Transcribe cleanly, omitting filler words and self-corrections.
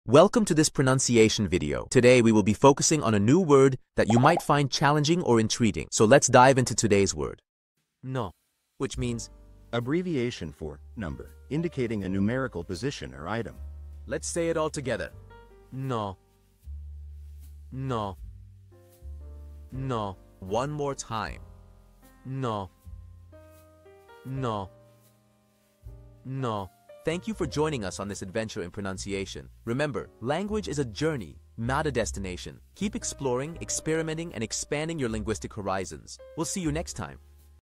Welcome to this pronunciation video. Today we will be focusing on a new word that you might find challenging or intriguing. So let's dive into today's word. No, which means Abbreviation for number, indicating a numerical position or item. let's say it all together. No. No. No. One more time. No. No. No. Thank you for joining us on this adventure in pronunciation. Remember, language is a journey, not a destination. Keep exploring, experimenting, and expanding your linguistic horizons. We'll see you next time.